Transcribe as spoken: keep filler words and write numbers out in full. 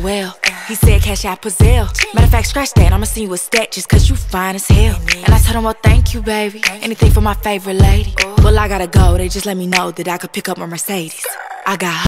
well. He said cash out Pazelle. Matter of fact, scratch that, I'ma send you a stat just cause you fine as hell. And I told him, well, thank you, baby. Anything for my favorite lady. Well, I gotta go, they just let me know that I could pick up my Mercedes. I got